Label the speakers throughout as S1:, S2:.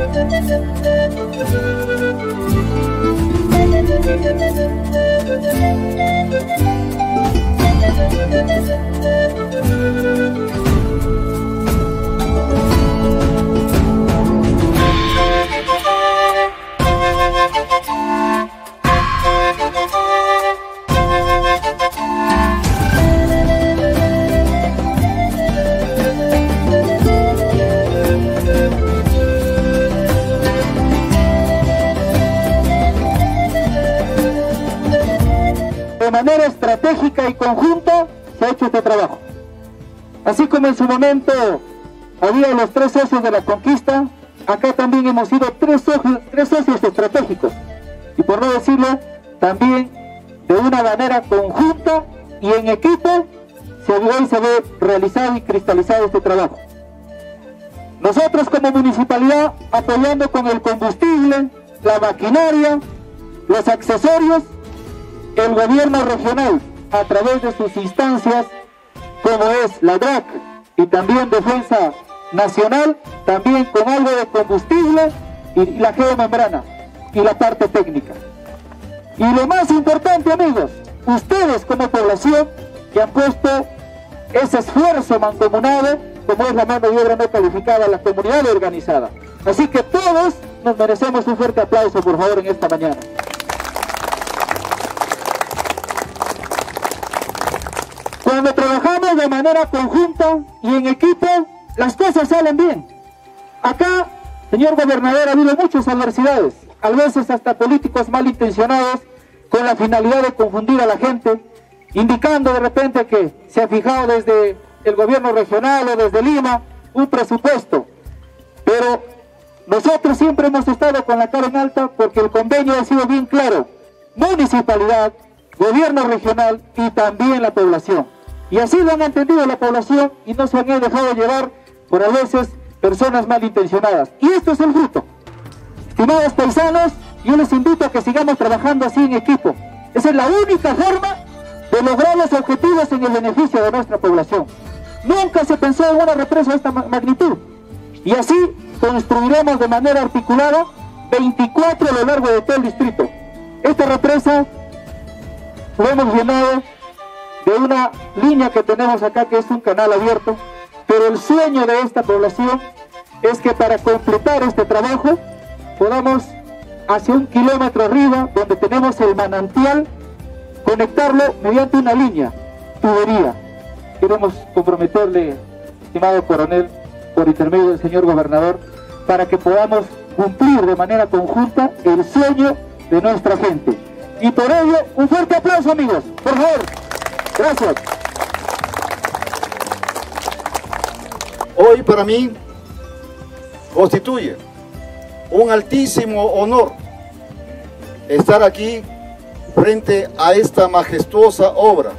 S1: De manera estratégica y conjunta se ha hecho este trabajo. Así como en su momento había los 3 socios de la conquista, acá también hemos sido 3 socios estratégicos. Y por no decirlo, también de una manera conjunta y en equipo se ve realizado y cristalizado este trabajo. Nosotros como municipalidad apoyando con el combustible, la maquinaria, los accesorios, el gobierno regional a través de sus instancias como es la DRAC y también Defensa Nacional, también con algo de combustible y la geomembrana y la parte técnica. Y lo más importante, amigos, ustedes como población que han puesto ese esfuerzo mancomunado como es la mano de obra no calificada, la comunidad organizada. Así que todos nos merecemos un fuerte aplauso, por favor, en esta mañana. Cuando trabajamos de manera conjunta y en equipo, las cosas salen bien. Acá, señor gobernador, ha habido muchas adversidades, a veces hasta políticos malintencionados con la finalidad de confundir a la gente, indicando de repente que se ha fijado desde el gobierno regional o desde Lima un presupuesto. Pero nosotros siempre hemos estado con la cara en alta porque el convenio ha sido bien claro: municipalidad, gobierno regional y también la población. Y así lo han entendido la población y no se han dejado llevar por a veces personas malintencionadas. Y esto es el fruto. Estimados paisanos, yo les invito a que sigamos trabajando así en equipo. Esa es la única forma de lograr los objetivos en el beneficio de nuestra población. Nunca se pensó en una represa de esta magnitud. Y así construiremos de manera articulada 24 a lo largo de todo el distrito. Esta represa lo hemos llenado de una línea que tenemos acá, que es un canal abierto, pero el sueño de esta población es que para completar este trabajo podamos hacia 1 kilómetro arriba, donde tenemos el manantial, conectarlo mediante una línea, tubería. Queremos comprometerle, estimado coronel, por intermedio del señor gobernador, para que podamos cumplir de manera conjunta el sueño de nuestra gente. Y por ello, un fuerte aplauso, amigos, por favor. Gracias.
S2: Hoy para mí constituye un altísimo honor estar aquí frente a esta majestuosa obra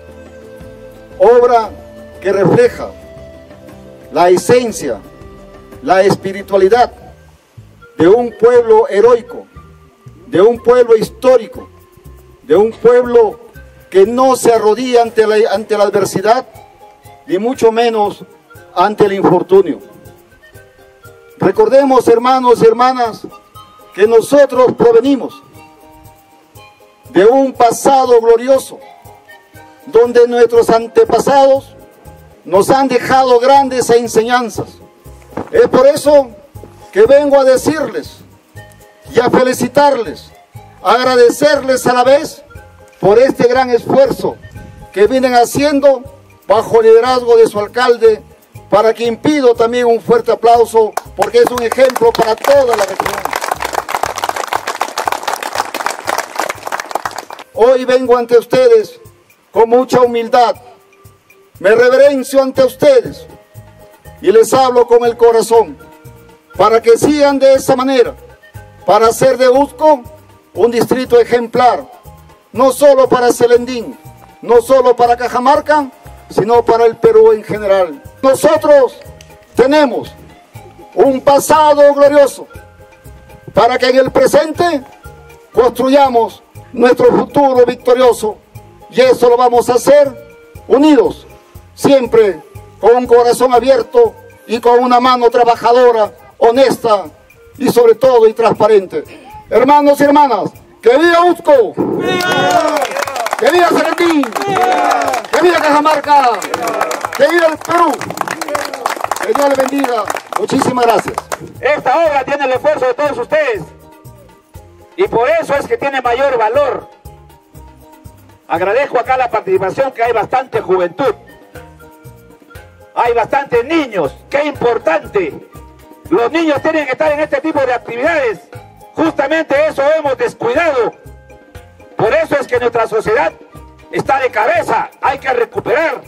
S2: que refleja la esencia, la espiritualidad de un pueblo heroico, de un pueblo histórico, de un pueblo que no se arrodilla ante la adversidad, ni mucho menos ante el infortunio. Recordemos, hermanos y hermanas, que nosotros provenimos de un pasado glorioso, donde nuestros antepasados nos han dejado grandes enseñanzas. Es por eso que vengo a decirles y a felicitarles, a agradecerles a la vez por este gran esfuerzo que vienen haciendo bajo el liderazgo de su alcalde, para quien pido también un fuerte aplauso, porque es un ejemplo para toda la región. Hoy vengo ante ustedes con mucha humildad, me reverencio ante ustedes y les hablo con el corazón, para que sigan de esa manera, para hacer de Usco un distrito ejemplar, no solo para Celendín, no solo para Cajamarca, sino para el Perú en general. Nosotros tenemos un pasado glorioso para que en el presente construyamos nuestro futuro victorioso, y eso lo vamos a hacer unidos, siempre con un corazón abierto y con una mano trabajadora, honesta y sobre todo y transparente. Hermanos y hermanas, ¡que viva Usco! ¡Viva! ¡Que viva Seretín! ¡Viva! ¡Que viva Cajamarca! ¡Viva! ¡Que viva el Perú! Que Dios les bendiga. Muchísimas gracias.
S3: Esta obra tiene el esfuerzo de todos ustedes y por eso es que tiene mayor valor. Agradezco acá la participación, que hay bastante juventud, hay bastantes niños. ¡Qué importante! Los niños tienen que estar en este tipo de actividades. Justamente eso hemos descuidado. Por eso es que nuestra sociedad está de cabeza. Hay que recuperar.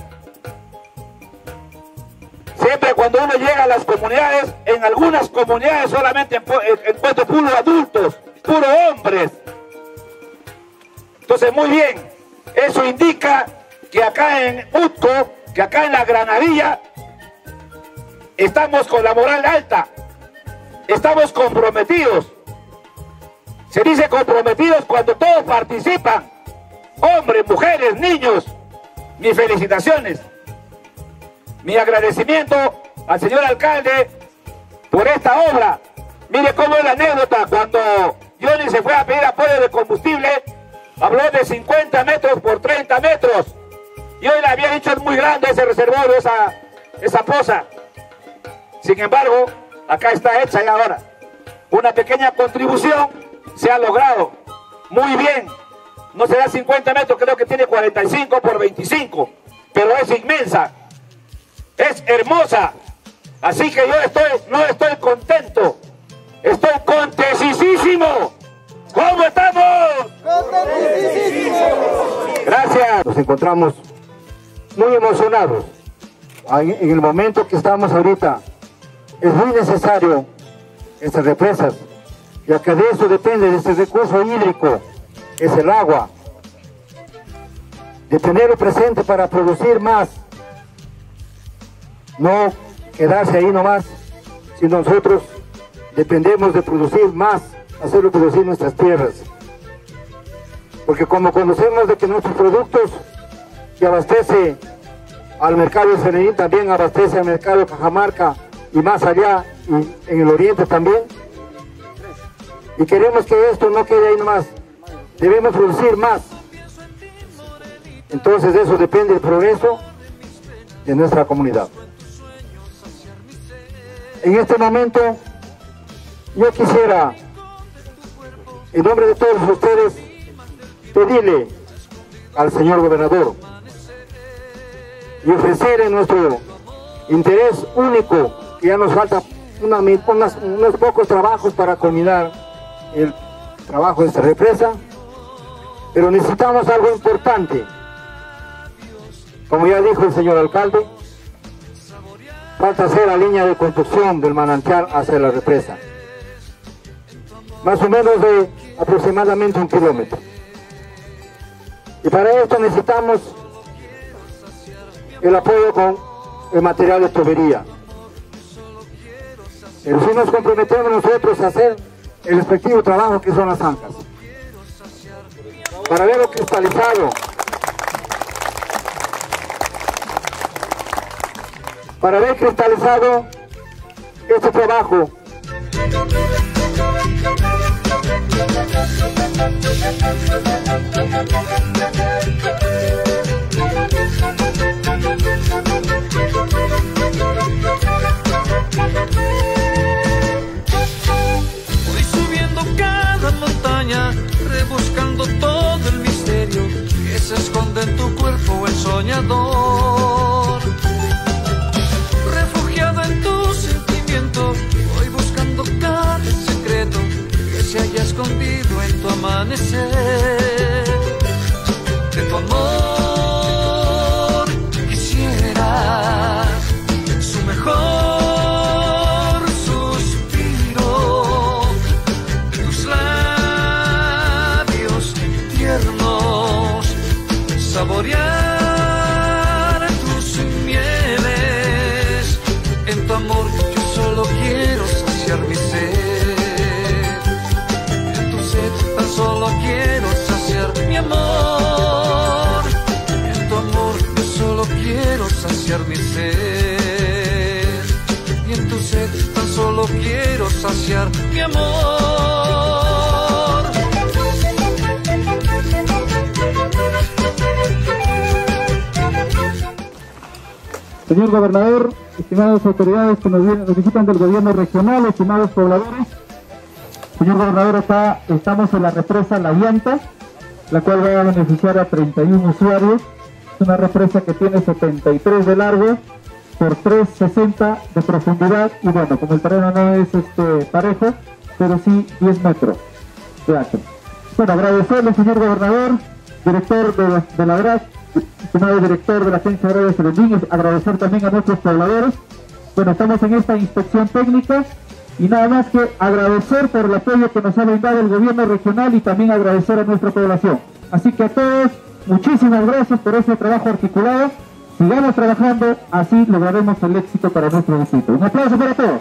S3: Siempre cuando uno llega a las comunidades, en algunas comunidades solamente encuentro puros adultos, puros hombres. Entonces, muy bien. Eso indica que acá en Usco, que acá en la Granadilla, estamos con la moral alta. Estamos comprometidos. Se dice comprometidos cuando todos participan. Hombres, mujeres, niños. Mis felicitaciones. Mi agradecimiento al señor alcalde por esta obra. Mire cómo es la anécdota. Cuando Johnny se fue a pedir apoyo de combustible, habló de 50 metros por 30 metros. Y hoy le había dicho, es muy grande ese reservorio, esa poza. Sin embargo, acá está hecha ya ahora. Una pequeña contribución se ha logrado. Muy bien. No será 50 metros, creo que tiene 45 por 25. Pero es inmensa. Es hermosa. Así que yo no estoy contento. Estoy contentísimo. ¿Cómo estamos? ¡Contentísimo! Gracias.
S4: Nos encontramos muy emocionados. En el momento que estamos ahorita, es muy necesario estas represas, ya que de eso depende, de este recurso hídrico, es el agua. De tenerlo presente para producir más. No quedarse ahí nomás, sino nosotros dependemos de producir más, hacerlo producir nuestras tierras. Porque como conocemos de que nuestros productos que abastece al mercado de Serenín, también abastece al mercado de Cajamarca y más allá, y en el oriente también. Y queremos que esto no quede ahí nomás, debemos producir más. Entonces de eso depende el progreso de nuestra comunidad. En este momento, yo quisiera, en nombre de todos ustedes, pedirle al señor gobernador y ofrecerle nuestro interés único, que ya nos falta unos pocos trabajos para culminar el trabajo de esta represa, pero necesitamos algo importante. Como ya dijo el señor alcalde, falta hacer la línea de construcción del manantial hacia la represa. Más o menos de aproximadamente 1 kilómetro. Y para esto necesitamos el apoyo con el material de tubería. Pero si nos comprometemos nosotros a hacer el respectivo trabajo que son las zancas. Para verlo cristalizado. Para ver cristalizado este trabajo.
S5: Voy subiendo cada montaña, rebuscando todo el misterio que se esconde en tu cuerpo, el soñador. Refugiado en tu sentimiento, voy buscando cada secreto que se haya escondido en tu amanecer. De tu amor quisiera su mejor suspiro, de tus labios tiernos, saborear tus mieles. En tu amor yo solo quiero saciar mi sed, en tu sed tan solo quiero saciar mi amor, en tu amor yo solo quiero saciar mi sed, y en tu sed tan solo quiero saciar saciar mi amor.
S1: Señor gobernador, estimadas autoridades que nos visitan del gobierno regional, estimados pobladores. Señor gobernador, acá estamos en la represa La Llanta, la cual va a beneficiar a 31 usuarios. Es una represa que tiene 73 de largo por 360 de profundidad y bueno, como el terreno no es parejo, pero sí 10 metros de ancho. Bueno, agradecerle, señor gobernador, director de la DRAC, estimado director de la Agencia Agraria de Serendín, agradecer también a nuestros pobladores. Bueno, estamos en esta inspección técnica y nada más que agradecer por el apoyo que nos ha brindado el gobierno regional y también agradecer a nuestra población. Así que a todos, muchísimas gracias por ese trabajo articulado. Sigamos trabajando, así lograremos el éxito para nuestro distrito. Un aplauso para todos.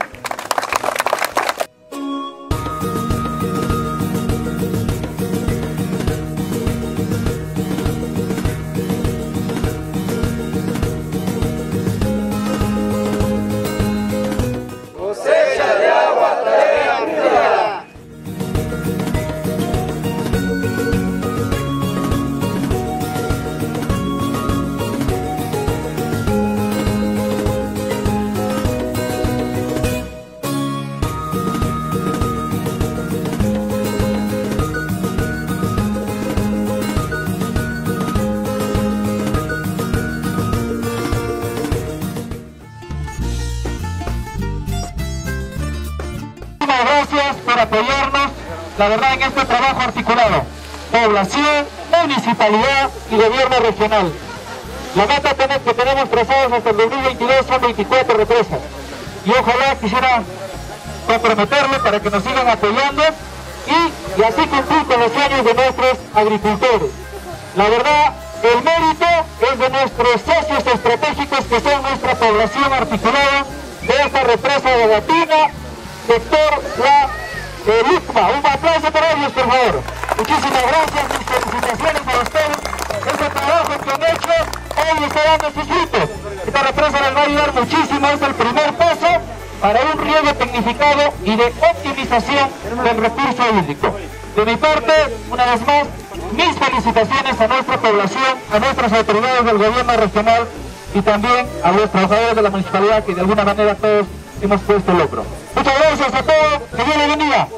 S1: Gracias por apoyarnos, la verdad, en este trabajo articulado. Población, municipalidad y gobierno regional. La meta que tenemos trazados hasta el 2022 son 24 represas. Y ojalá quisiera comprometerle para que nos sigan apoyando y así cumplir con los sueños de nuestros agricultores. La verdad, el mérito es de nuestros socios estratégicos que son nuestra población articulada de esta represa de Gatina, sector La Lucma. Un aplauso para ellos, por favor. Muchísimas gracias y felicitaciones a ustedes. Este trabajo que han hecho hoy está dando sus frutos. Esta represa les va a ayudar muchísimo. Es el primer paso para un riego tecnificado y de optimización del recurso hídrico. De mi parte, una vez más, mis felicitaciones a nuestra población, a nuestras autoridades del gobierno regional y también a los trabajadores de la municipalidad que de alguna manera todos hemos puesto el hombro. Muchas gracias a todos, que Dios les bendiga.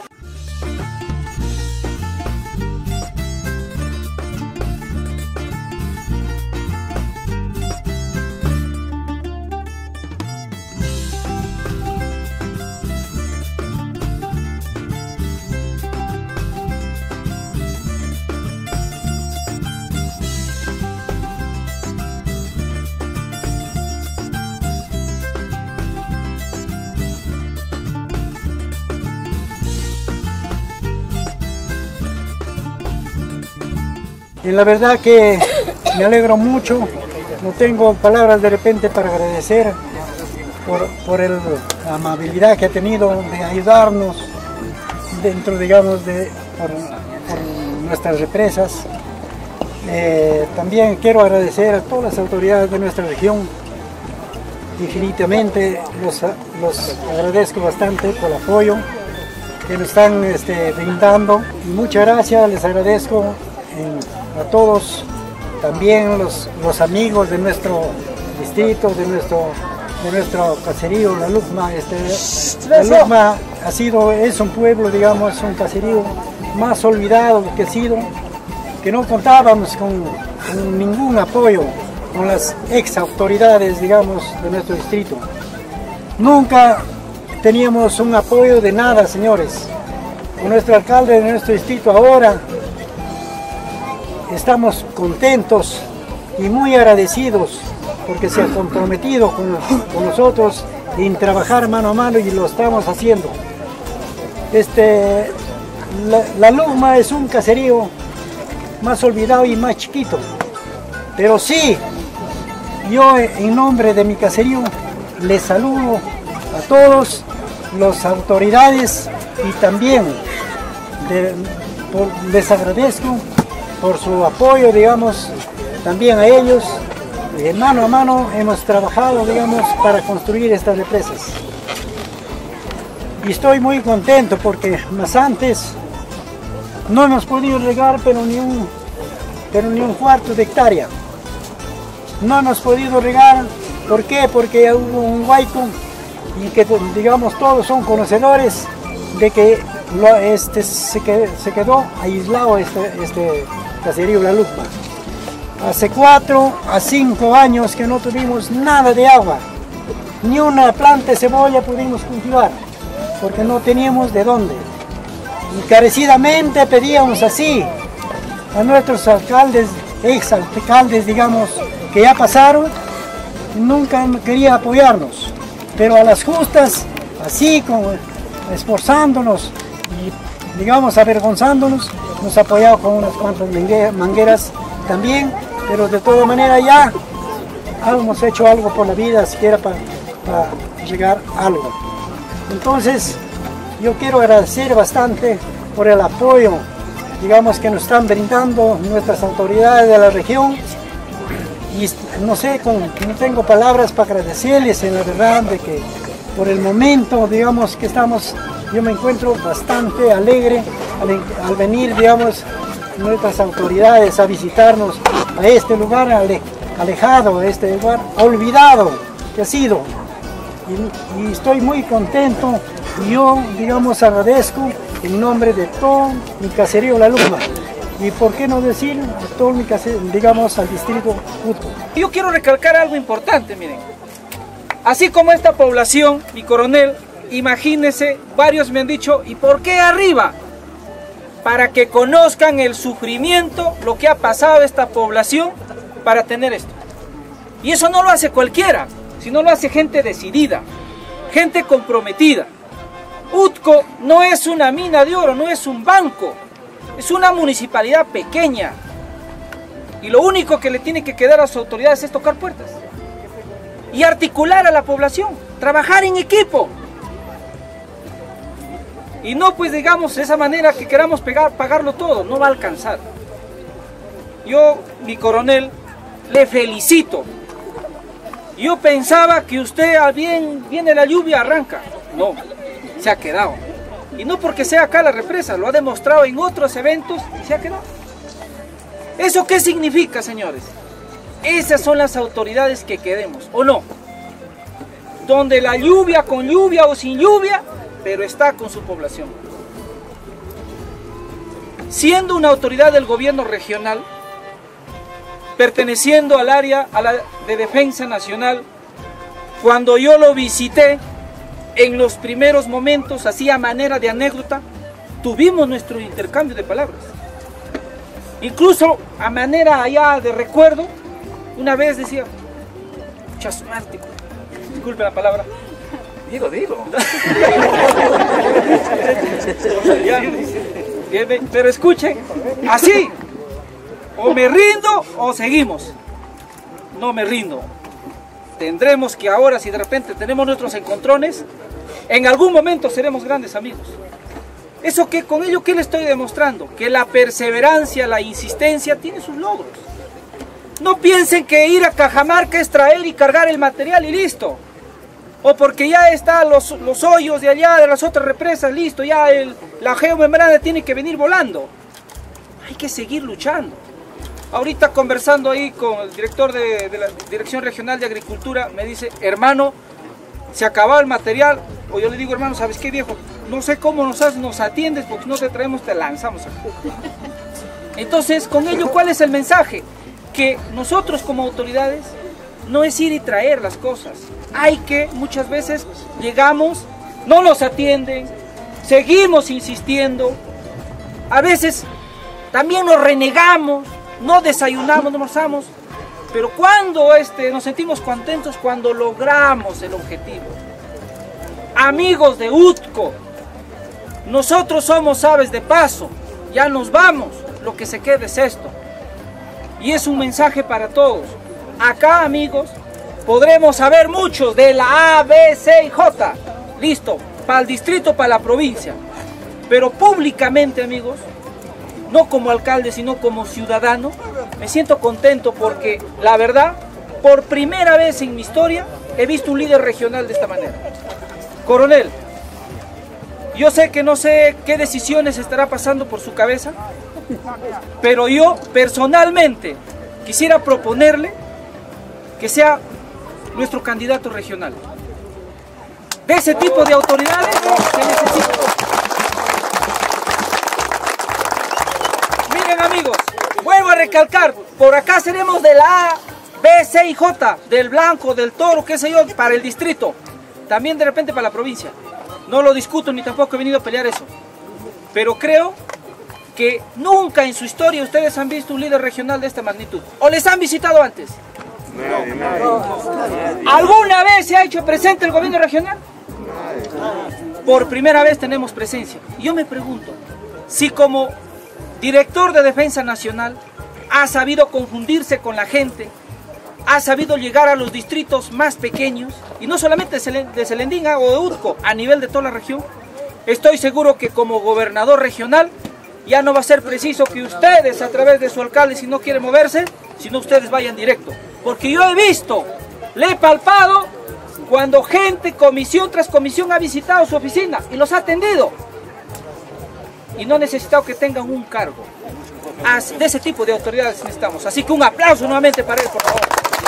S6: Y la verdad que me alegro mucho, no tengo palabras de repente para agradecer por la amabilidad que ha tenido de ayudarnos dentro, digamos, por nuestras represas. También quiero agradecer a todas las autoridades de nuestra región, infinitamente los agradezco bastante por el apoyo que nos están brindando y muchas gracias, les agradezco a todos, también los amigos de nuestro distrito, de nuestro caserío, La Lucma. La Lucma es un pueblo, digamos, un caserío más olvidado que ha sido, que no contábamos con ningún apoyo con las ex autoridades, digamos, de nuestro distrito. Nunca teníamos un apoyo de nada, señores. Con nuestro alcalde de nuestro distrito ahora estamos contentos y muy agradecidos porque se ha comprometido con nosotros en trabajar mano a mano y lo estamos haciendo. La Lucma es un caserío más olvidado y más chiquito, pero sí, yo en nombre de mi caserío les saludo a todos las autoridades y también les agradezco por su apoyo, digamos, también a ellos. Mano a mano hemos trabajado, digamos, para construir estas represas. y estoy muy contento porque más antes no hemos podido regar pero ni un cuarto de hectárea. No hemos podido regar, ¿por qué? Porque hubo un huaico y que digamos todos son conocedores de que se quedó aislado este caserío La Lucma. Hace 4 a 5 años que no tuvimos nada de agua, ni una planta de cebolla pudimos cultivar, porque no teníamos de dónde. Encarecidamente pedíamos así a nuestros alcaldes, ex alcaldes digamos, que ya pasaron, nunca querían apoyarnos, pero a las justas, así como esforzándonos y digamos avergonzándonos, nos apoyado con unas cuantas mangueras también, pero de todas maneras ya hemos hecho algo por la vida, siquiera para llegar a algo. Entonces yo quiero agradecer bastante por el apoyo, digamos, que nos están brindando nuestras autoridades de la región, y no sé, no tengo palabras para agradecerles en la verdad de que por el momento, digamos, que yo me encuentro bastante alegre al venir, digamos, nuestras autoridades a visitarnos a este lugar alejado, a este lugar olvidado que ha sido. Y estoy muy contento y yo, digamos, agradezco en nombre de todo mi caserío La Lucma. Y por qué no decir a todo mi caserío, digamos, al distrito Utco.
S7: Yo quiero recalcar algo importante, miren. Así como esta población, mi coronel, imagínense, varios me han dicho, ¿y por qué arriba? Para que conozcan el sufrimiento, lo que ha pasado esta población para tener esto. Y eso no lo hace cualquiera, sino lo hace gente decidida, gente comprometida. Utco no es una mina de oro, no es un banco, es una municipalidad pequeña. Y lo único que le tiene que quedar a sus autoridades es tocar puertas y articular a la población, trabajar en equipo. Y no, pues digamos, de esa manera que queramos pagarlo todo, no va a alcanzar. Yo, mi coronel, le felicito. Yo pensaba que usted, viene la lluvia, arranca. No, se ha quedado. Y no porque sea acá la represa, lo ha demostrado en otros eventos y se ha quedado. ¿Eso qué significa, señores? Esas son las autoridades que queremos, ¿o no? Donde la lluvia, con lluvia o sin lluvia, pero está con su población. Siendo una autoridad del gobierno regional, perteneciendo al área de defensa nacional, cuando yo lo visité, en los primeros momentos, así a manera de anécdota, tuvimos nuestro intercambio de palabras. Incluso a manera allá de recuerdo, una vez decía, chasmático, disculpe la palabra, digo. Pero escuchen, así, o me rindo o seguimos. No me rindo. Tendremos que ahora, si de repente tenemos nuestros encontrones, en algún momento seremos grandes amigos. ¿Eso qué? Con ello, ¿qué le estoy demostrando? Que la perseverancia, la insistencia tiene sus logros. No piensen que ir a Cajamarca es traer y cargar el material y listo. O porque ya están los hoyos de allá, de las otras represas, listo, ya la geomembrana tiene que venir volando. Hay que seguir luchando. Ahorita conversando ahí con el director de la Dirección Regional de Agricultura, me dice, hermano, se acabó el material. O yo le digo, hermano, ¿sabes qué, viejo? No sé cómo nos atiendes, porque si no te traemos, te lanzamos. Entonces, con ello, ¿cuál es el mensaje? Que nosotros como autoridades no es ir y traer las cosas. Hay que, muchas veces, llegamos, no nos atienden, seguimos insistiendo, a veces también nos renegamos, no desayunamos, no almorzamos, pero cuando nos sentimos contentos cuando logramos el objetivo. Amigos de Utco, nosotros somos aves de paso, ya nos vamos, lo que se queda es esto. Y es un mensaje para todos. Acá, amigos, podremos saber muchos de la A, B, C y J, listo, para el distrito, para la provincia, pero públicamente, amigos, no como alcalde, sino como ciudadano, me siento contento porque, la verdad, por primera vez en mi historia, he visto un líder regional de esta manera. Coronel, Yo sé que no sé qué decisiones estará pasando por su cabeza, pero yo personalmente quisiera proponerle que sea nuestro candidato regional. De ese tipo de autoridades se necesita. Miren amigos, vuelvo a recalcar, por acá seremos de la A, B, C y J, del Blanco, del Toro, qué sé yo, para el distrito, también de repente para la provincia. No lo discuto ni tampoco he venido a pelear eso, pero creo que nunca en su historia ustedes han visto un líder regional de esta magnitud. ¿O les han visitado antes? ¿Alguna vez se ha hecho presente el gobierno regional? Por primera vez tenemos presencia. Y yo me pregunto, si como director de Defensa Nacional ha sabido confundirse con la gente, ha sabido llegar a los distritos más pequeños, y no solamente de Selendín o de Utco, a nivel de toda la región, estoy seguro que como gobernador regional ya no va a ser preciso que ustedes, a través de su alcalde, si no quiere moverse, sino ustedes vayan directo. Porque yo he visto, le he palpado, cuando gente, comisión tras comisión, ha visitado su oficina y los ha atendido. Y no ha necesitado que tengan un cargo. De ese tipo de autoridades necesitamos. Así que un aplauso nuevamente para él, por favor.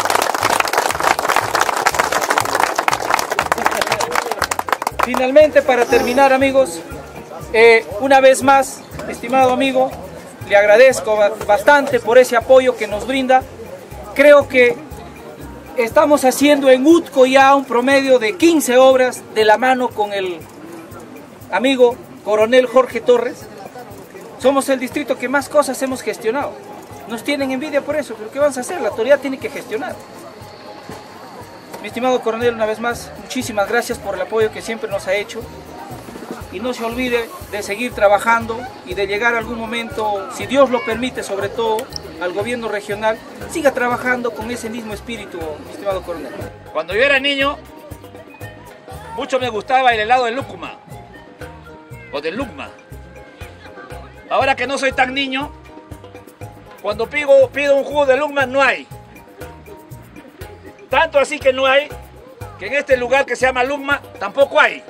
S7: Finalmente, para terminar, amigos, una vez más, estimado amigo, le agradezco bastante por ese apoyo que nos brinda. Creo que estamos haciendo en Utco ya un promedio de 15 obras de la mano con el amigo coronel Jorge Torres. Somos el distrito que más cosas hemos gestionado. Nos tienen envidia por eso, pero ¿qué vamos a hacer? La autoridad tiene que gestionar. Mi estimado coronel, una vez más, muchísimas gracias por el apoyo que siempre nos ha hecho. Y no se olvide de seguir trabajando y de llegar algún momento, si Dios lo permite, sobre todo al gobierno regional, siga trabajando con ese mismo espíritu, mi estimado coronel.
S3: Cuando yo era niño, mucho me gustaba el helado de lúcuma o de lucma. Ahora que no soy tan niño, cuando pido un jugo de lucma no hay. Tanto así que no hay, que en este lugar que se llama Lucma tampoco hay.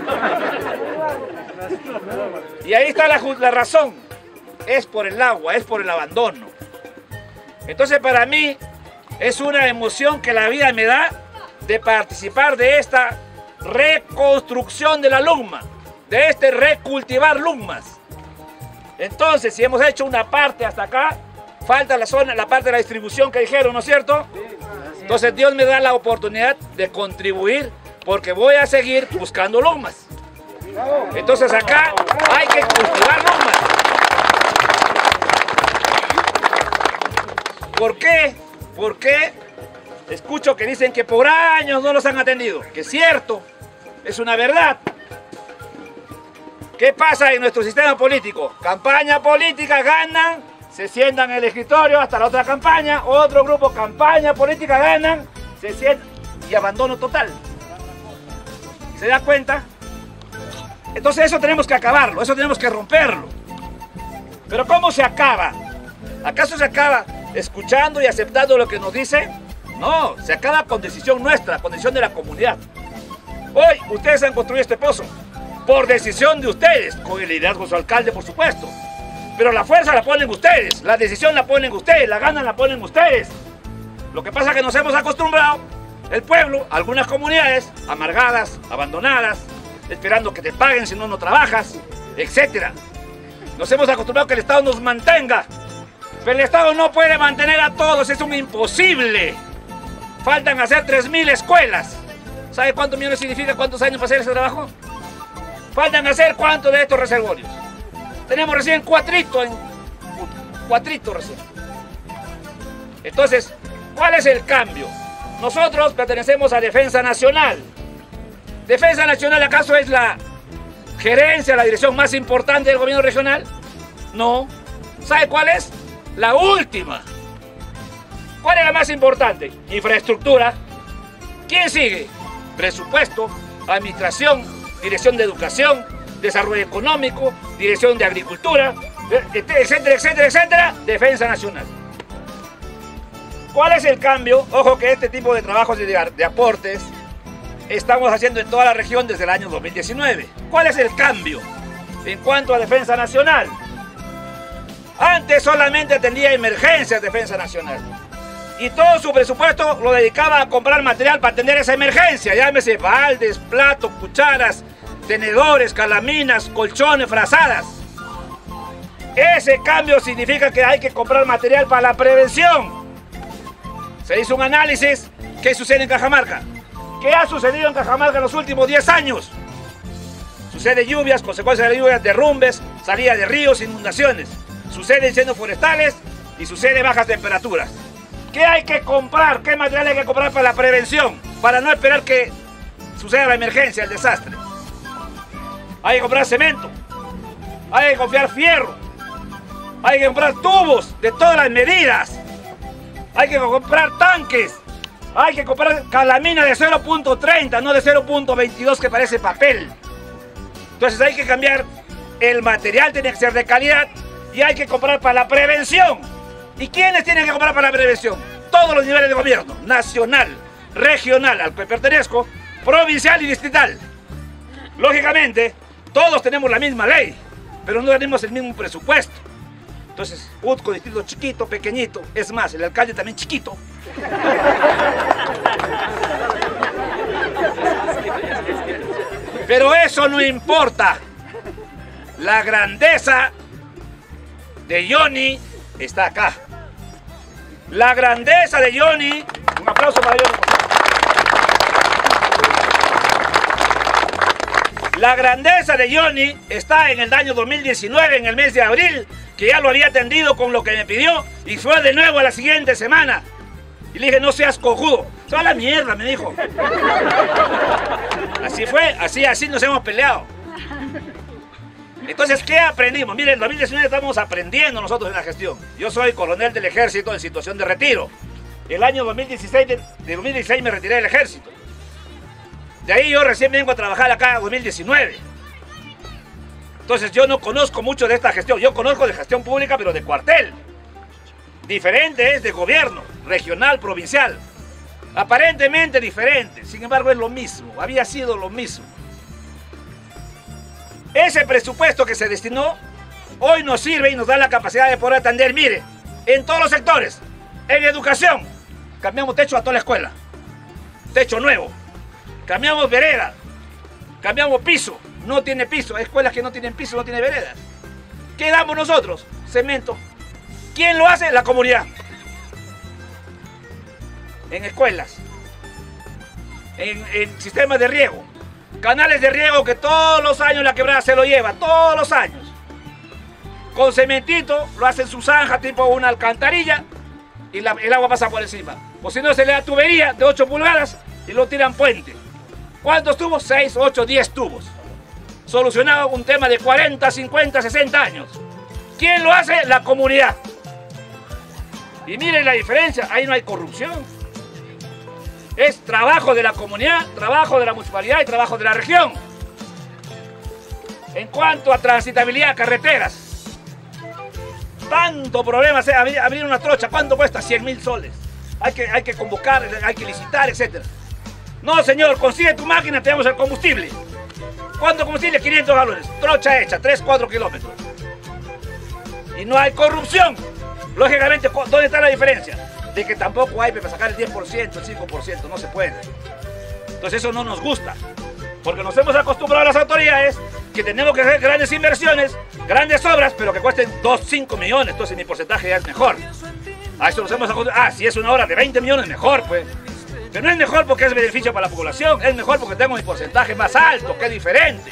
S3: Y ahí está la razón. Es por el agua, es por el abandono. Entonces para mí es una emoción que la vida me da de participar de esta reconstrucción de la Lucma, de este recultivar Lucmas. Entonces, si hemos hecho una parte hasta acá, falta la zona, la parte de la distribución que dijeron, ¿no es cierto? Entonces Dios me da la oportunidad de contribuir porque voy a seguir buscando Lucmas. Entonces acá hay que cultivar Lucmas. ¿Por qué? Porque escucho que dicen que por años no los han atendido. Que es cierto, es una verdad. ¿Qué pasa en nuestro sistema político? Campaña política, ganan, se sientan en el escritorio hasta la otra campaña, otro grupo, campaña política, ganan, se sientan y abandono total. ¿Se da cuenta? Entonces eso tenemos que acabarlo, eso tenemos que romperlo. Pero ¿cómo se acaba? ¿Acaso se acaba escuchando y aceptando lo que nos dicen? No, se acaba con decisión nuestra, con decisión de la comunidad. Hoy ustedes han construido este pozo, por decisión de ustedes, con el liderazgo de su alcalde, por supuesto. Pero la fuerza la ponen ustedes, la decisión la ponen ustedes, la gana la ponen ustedes. Lo que pasa es que nos hemos acostumbrado, el pueblo, algunas comunidades, amargadas, abandonadas, esperando que te paguen si no trabajas, etc. Nos hemos acostumbrado a que el Estado nos mantenga. Pero el Estado no puede mantener a todos, es un imposible. Faltan hacer 3.000 escuelas. ¿Sabe cuántos millones significa, cuántos años para hacer ese trabajo? Faltan hacer cuántos de estos reservorios. Tenemos recién cuatrito recién. Entonces, ¿cuál es el cambio? Nosotros pertenecemos a Defensa Nacional. ¿Defensa Nacional acaso es la gerencia, la dirección más importante del gobierno regional? No. ¿Sabe cuál es? La última. ¿Cuál es la más importante? Infraestructura. ¿Quién sigue? Presupuesto, administración, dirección de educación, desarrollo económico, dirección de agricultura, etcétera, etcétera, etcétera. Defensa Nacional. ¿Cuál es el cambio? Ojo que este tipo de trabajos de aportes estamos haciendo en toda la región desde el año 2019. ¿Cuál es el cambio en cuanto a Defensa Nacional? Antes solamente atendía emergencias Defensa Nacional. Y todo su presupuesto lo dedicaba a comprar material para atender esa emergencia. Llámese baldes, platos, cucharas, tenedores, calaminas, colchones, frazadas. Ese cambio significa que hay que comprar material para la prevención. Se hizo un análisis. ¿Qué sucede en Cajamarca? ¿Qué ha sucedido en Cajamarca en los últimos 10 años? Sucede lluvias, consecuencias de lluvias, derrumbes, salida de ríos, inundaciones. Sucede incendios forestales y sucede bajas temperaturas. ¿Qué hay que comprar? ¿Qué material hay que comprar para la prevención? Para no esperar que suceda la emergencia, el desastre. Hay que comprar cemento. Hay que comprar fierro. Hay que comprar tubos de todas las medidas. Hay que comprar tanques. Hay que comprar calamina de 0.30, no de 0.22 que parece papel. Entonces hay que cambiar. El material tiene que ser de calidad y hay que comprar para la prevención. ¿Y quiénes tienen que comprar para la prevención? Todos los niveles de gobierno. Nacional, regional, al que pertenezco, provincial y distrital. Lógicamente, todos tenemos la misma ley, pero no tenemos el mismo presupuesto. Entonces, Utco, distrito chiquito, pequeñito. Es más, el alcalde también chiquito. Pero eso no importa. La grandeza de Johnny está acá. La grandeza de Johnny. Un aplauso para Johnny. La grandeza de Johnny está en el año 2019, en el mes de abril, que ya lo había atendido con lo que me pidió y fue de nuevo a la siguiente semana. Y le dije, no seas cojudo. Se va a la mierda, me dijo. Así fue, así nos hemos peleado. Entonces, ¿qué aprendimos? Miren, en 2019 estamos aprendiendo nosotros en la gestión. Yo soy coronel del ejército en situación de retiro. El año 2016 me retiré del ejército. De ahí yo recién vengo a trabajar acá en 2019. Entonces yo no conozco mucho de esta gestión. Yo conozco de gestión pública, pero de cuartel. Diferente es de gobierno, regional, provincial. Aparentemente diferente, sin embargo es lo mismo, había sido lo mismo. Ese presupuesto que se destinó, hoy nos sirve y nos da la capacidad de poder atender, mire, en todos los sectores. En educación, cambiamos techo a toda la escuela. Techo nuevo. Cambiamos vereda. Cambiamos piso. No tiene piso. Hay escuelas que no tienen piso, no tienen veredas. ¿Qué damos nosotros? Cemento. ¿Quién lo hace? La comunidad. En escuelas. En sistemas de riego. Canales de riego que todos los años la quebrada se lo lleva. Todos los años. Con cementito lo hacen su zanja tipo una alcantarilla y el agua pasa por encima. O si no, se le da tubería de 8 pulgadas y lo tiran puente. ¿Cuántos tubos? 6, 8, 10 tubos. Solucionado un tema de 40, 50, 60 años. ¿Quién lo hace? La comunidad. Y miren la diferencia, ahí no hay corrupción. Es trabajo de la comunidad, trabajo de la municipalidad y trabajo de la región. En cuanto a transitabilidad de carreteras, tanto problema, abrir una trocha, ¿cuánto cuesta? 100.000 soles. Hay que convocar, hay que licitar, etc. No, señor, consigue tu máquina, tenemos el combustible. ¿Cuánto combustible? 500 galones. Trocha hecha, 3, 4 kilómetros. Y no hay corrupción. Lógicamente, ¿dónde está la diferencia? De que tampoco hay para sacar el 10%, el 5%, no se puede. Entonces eso no nos gusta. Porque nos hemos acostumbrado a las autoridades que tenemos que hacer grandes inversiones, grandes obras, pero que cuesten 2, 5 millones. Entonces mi porcentaje ya es mejor. A eso nos hemos acostumbrado. Ah, si es una obra de 20 millones, mejor, pues. Pero no es mejor porque es beneficio para la población, es mejor porque tengo mi porcentaje más alto, que es diferente.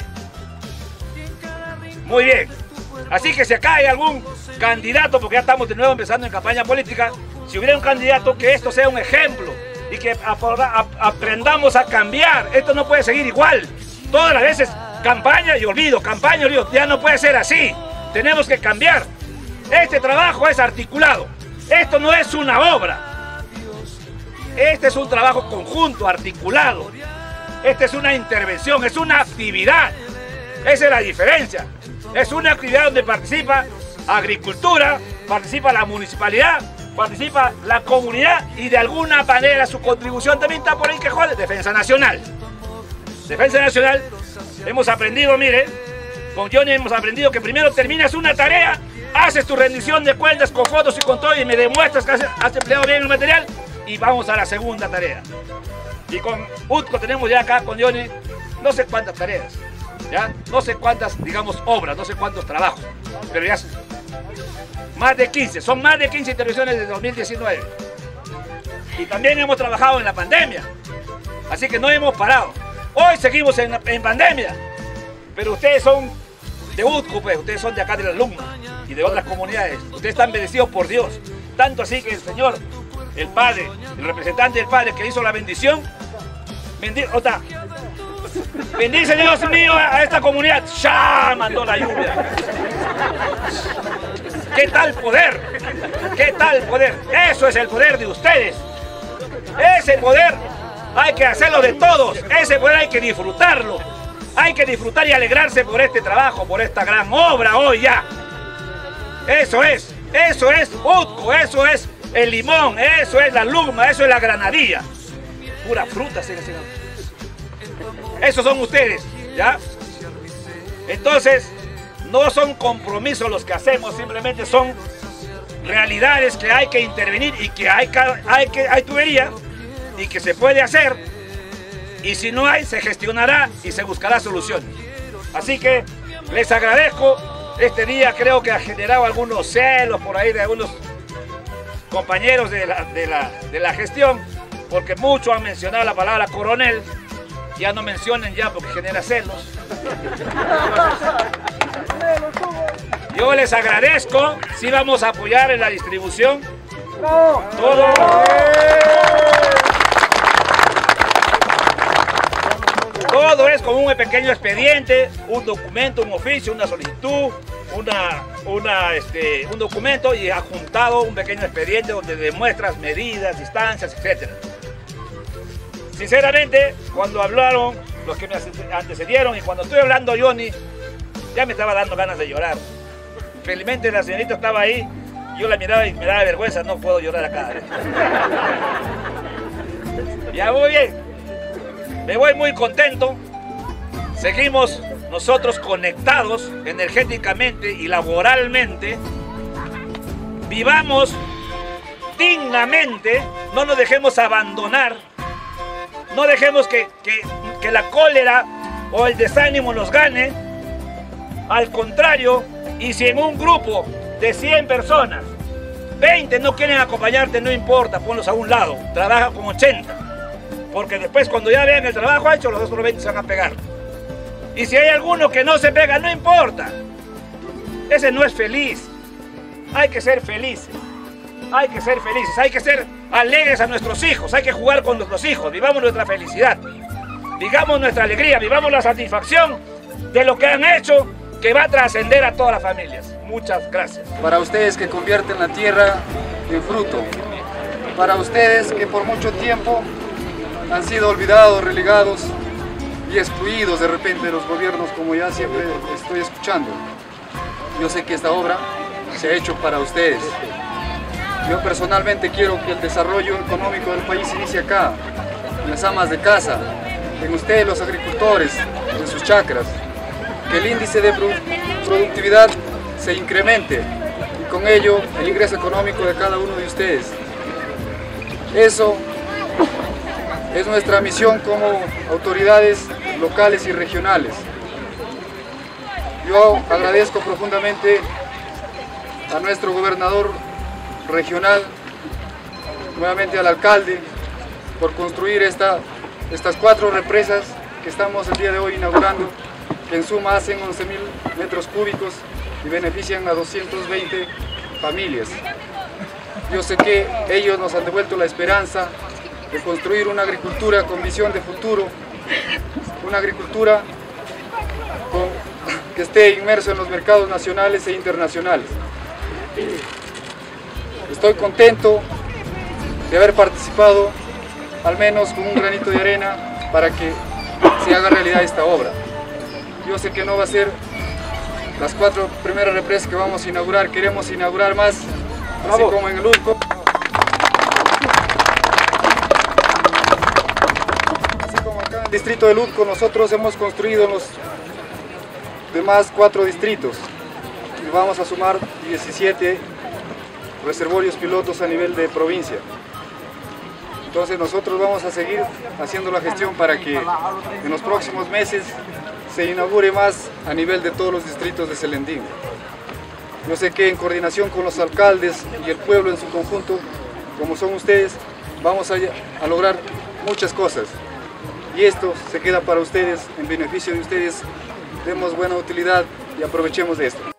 S3: Muy bien. Así que si acá hay algún candidato, porque ya estamos de nuevo empezando en campaña política, si hubiera un candidato, que esto sea un ejemplo y que aprendamos a cambiar. Esto no puede seguir igual. Todas las veces campaña y olvido, campaña y olvido. Ya no puede ser así. Tenemos que cambiar. Este trabajo es articulado. Esto no es una obra. Este es un trabajo conjunto, articulado. Esta es una intervención, es una actividad. Esa es la diferencia. Es una actividad donde participa agricultura, participa la municipalidad, participa la comunidad y de alguna manera su contribución también está por ahí que jode. Defensa Nacional. Defensa Nacional Hemos aprendido, mire, con Johnny hemos aprendido que primero terminas una tarea, haces tu rendición de cuentas con fotos y con todo y me demuestras que has empleado bien el material y vamos a la segunda tarea. Y con UTCO tenemos ya acá con Johnny no sé cuántas tareas, ¿ya? No sé cuántas, digamos, obras, no sé cuántos trabajos, pero ya más de 15, son más de 15 intervenciones desde 2019. Y también hemos trabajado en la pandemia, así que no hemos parado. Hoy seguimos en pandemia, pero ustedes son de UTCO, pues, ustedes son de acá de la alumna y de otras comunidades. Ustedes están bendecidos por Dios, tanto así que el Señor, el Padre, el representante del Padre que hizo la bendición, bendice Dios mío a esta comunidad, ya mandó la lluvia. ¿Qué tal poder? ¿Qué tal poder? Eso es el poder de ustedes. Ese poder hay que hacerlo de todos. Ese poder hay que disfrutarlo. Hay que disfrutar y alegrarse por este trabajo, por esta gran obra hoy ya. Eso es UTCO, eso es el Limón, eso es la Luma, eso es la Granadilla. Pura fruta, señor. Esos son ustedes, ¿ya? Entonces, no son compromisos los que hacemos, simplemente son realidades que hay que intervenir y que hay tubería y que se puede hacer. Y si no hay, se gestionará y se buscará soluciones. Así que les agradezco. Este día creo que ha generado algunos celos por ahí de algunos compañeros de la gestión, porque muchos han mencionado la palabra coronel. Ya no mencionen ya porque genera celos. Yo les agradezco. Sí vamos a apoyar en la distribución. Todo es como un pequeño expediente, un documento, un oficio, una solicitud, un documento y adjuntado un pequeño expediente donde demuestras medidas, distancias, etc. Sinceramente, cuando hablaron los que me antecedieron y cuando estuve hablando Johnny, ya me estaba dando ganas de llorar. Felizmente la señorita estaba ahí, yo la miraba y me daba vergüenza, no puedo llorar acá. Ya voy bien. Me voy muy contento. Seguimos nosotros conectados energéticamente y laboralmente. Vivamos dignamente, no nos dejemos abandonar, no dejemos que la cólera o el desánimo nos gane. Al contrario, y si en un grupo de 100 personas, 20 no quieren acompañarte, no importa, ponlos a un lado, trabaja con 80. Porque después cuando ya vean el trabajo hecho, los otros 20 se van a pegar. Y si hay alguno que no se pega, no importa. Ese no es feliz. Hay que ser felices. Hay que ser felices. Hay que ser alegres a nuestros hijos. Hay que jugar con nuestros hijos. Vivamos nuestra felicidad. Vivamos nuestra alegría. Vivamos la satisfacción de lo que han hecho, que va a trascender a todas las familias. Muchas gracias.
S8: Para ustedes que convierten la tierra en fruto. Para ustedes que por mucho tiempo han sido olvidados, relegados y excluidos de repente de los gobiernos, como ya siempre estoy escuchando. Yo sé que esta obra se ha hecho para ustedes. Yo personalmente quiero que el desarrollo económico del país inicie acá, en las amas de casa, en ustedes los agricultores, en sus chacras, que el índice de productividad se incremente y con ello el ingreso económico de cada uno de ustedes. Eso es nuestra misión como autoridades locales y regionales. Yo agradezco profundamente a nuestro gobernador regional, nuevamente al alcalde, por construir estas 4 represas que estamos el día de hoy inaugurando, que en suma hacen 11.000 metros cúbicos y benefician a 220 familias. Yo sé que ellos nos han devuelto la esperanza de construir una agricultura con visión de futuro, una agricultura que esté inmerso en los mercados nacionales e internacionales. Estoy contento de haber participado, al menos con un granito de arena, para que se haga realidad esta obra. Yo sé que no va a ser las 4 primeras represas que vamos a inaugurar, queremos inaugurar más, así como en el UTCO. distrito de Lutco nosotros hemos construido en los demás 4 distritos y vamos a sumar 17 reservorios pilotos a nivel de provincia. Entonces nosotros vamos a seguir haciendo la gestión para que en los próximos meses se inaugure más a nivel de todos los distritos de Selendín. Yo sé que en coordinación con los alcaldes y el pueblo en su conjunto, como son ustedes, vamos a lograr muchas cosas. Y esto se queda para ustedes, en beneficio de ustedes. Demos buena utilidad y aprovechemos de esto.